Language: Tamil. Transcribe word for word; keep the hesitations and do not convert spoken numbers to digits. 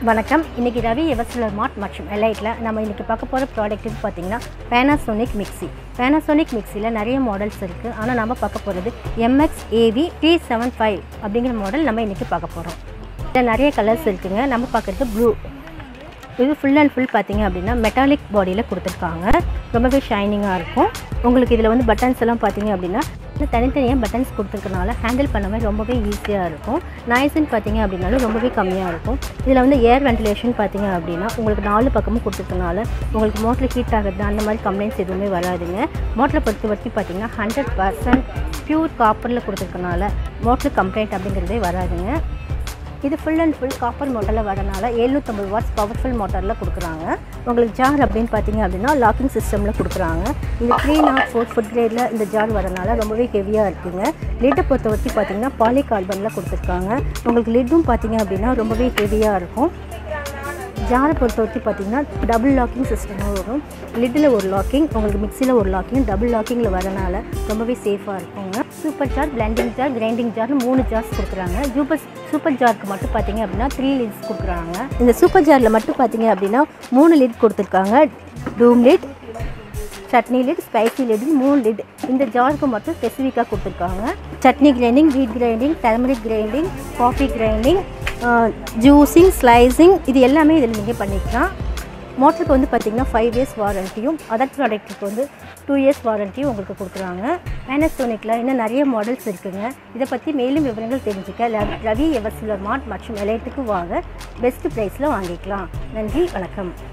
வணக்கம். இன்னைக்கு ரவி எவர்சிலர் மார்ட் மற்றும் எலைட்ல நம்ம இன்னைக்கு பார்க்க போற ப்ராடக்ட் இது பாத்தீங்கன்னா Panasonic மிக்ஸி. Panasonic மிக்ஸில நிறைய மாடல்ஸ் இருக்கு. ஆனா நம்ம பார்க்க போறது M X A V three seventy-five அப்படிங்கிற மாடல் நம்ம இன்னைக்கு பார்க்க போறோம். இதுல நிறைய கலர்ஸ் இருக்குங்க. நம்ம பார்க்கிறது ப்ளூ. இது ஃபுல் அண்ட் ஃபுல் பாத்தீங்க அப்படின்னா மெட்டாலிக் பாடியில கொடுத்திருக்காங்க. ரொம்பவே ஷைனிங்கா இருக்கும். உங்களுக்கு இதுல வந்து பட்டன்ஸ் எல்லாம் பாத்தீங்க அப்படின்னா தனித்தனியாக பட்டன்ஸ் கொடுத்துருக்கனால ஹேண்டில் பண்ணவே ரொம்பவே ஈஸியாக இருக்கும். நாய்ஸ்ன்னு பார்த்தீங்க அப்படின்னாலும் ரொம்பவே கம்மியாக இருக்கும். இதில் வந்து ஏர் வென்டிலேஷன் பார்த்தீங்க அப்படின்னா உங்களுக்கு நாலு பக்கமும் கொடுத்துருக்கனால உங்களுக்கு மோட்டர் ஹீட் ஆகுது அந்த மாதிரி கம்ப்ளைண்ட்ஸ் எதுவுமே வராதுங்க. மோட்டரை பொறுத்த வரைக்கும் பார்த்தீங்கன்னா ஹண்ட்ரட் பர்சன்ட் ப்யூர் காப்பரில் கொடுத்துருக்கனால மோட்டர் கம்ப்ளைண்ட் அப்படிங்கிறதே வராதுங்க. இது ஃபுல் அண்ட் ஃபுல் காப்பர் மோட்டரில் வரனால எழுநூற்றம்பது வாட்ஸ் பவர்ஃபுல் மோட்டரில் கொடுக்குறாங்க. உங்களுக்கு ஜார் அப்படின்னு பார்த்தீங்க அப்படின்னா லாக்கிங் சிஸ்டமில் கொடுக்குறாங்க. இது த்ரீ நாட் ஃபோர் ஃபுட் கிரேடில் இந்த ஜார் வரனால ரொம்பவே ஹெவியாக இருக்குங்க. லிட்டை பொறுத்த வரைக்கும் பார்த்தீங்கன்னா பாலி கார்பனில் கொடுத்துருக்காங்க. உங்களுக்கு லிட்டும் பார்த்தீங்க அப்படின்னா ரொம்பவே ஹெவியாக இருக்கும். ஜாரை பொறுத்த வரைக்கும் பார்த்தீங்கன்னா டபுள் லாக்கிங் சிஸ்டமாக வரும். லிட்டில் ஒரு லாக்கிங், உங்களுக்கு மிக்சியில் ஒரு லாக்கிங், டபுள் லாக்கிங்கில் வரனால ரொம்பவே சேஃபாக இருக்குங்க. Super jar, blending jar, grinding ஜார்னு மூணு ஜார்ஸ் கொடுக்குறாங்க. சூப்பர் சூப்பர் ஜாருக்கு மட்டும் பார்த்தீங்க அப்படின்னா த்ரீ லிட்ஸ் கொடுக்குறாங்க. இந்த சூப்பர் ஜாரில் மட்டும் பார்த்தீங்க அப்படின்னா மூணு லிட் கொடுத்துருக்காங்க. Dome lid, chutney lid, spicy lid, மூணு லிட். இந்த ஜாருக்கு மட்டும் ஸ்பெசிஃபிக்காக கொடுத்துருக்காங்க. Chutney grinding, wheat grinding, turmeric grinding, coffee grinding, juicing, slicing இது எல்லாமே இதில் நீங்கள் பண்ணிக்கலாம். மோட்டருக்கு வந்து பார்த்திங்கன்னா ஃபைவ் இயர்ஸ் வாரண்ட்டியும் அதர் ப்ராடக்ட்டுக்கு வந்து டூ இயர்ஸ் வாரண்ட்டியும் உங்களுக்கு கொடுக்குறாங்க. பேனாசோனிக்கில் இன்னும் நிறைய மாடல்ஸ் இருக்குதுங்க. இதை பற்றி மேலும் விவரங்கள் தெரிஞ்சுக்க ரவி எவர்சிலர் மார்ட் மற்றும் எலைட்டுக்கு வாங்க. பெஸ்ட் ப்ரைஸில் வாங்கிக்கலாம். நன்றி, வணக்கம்.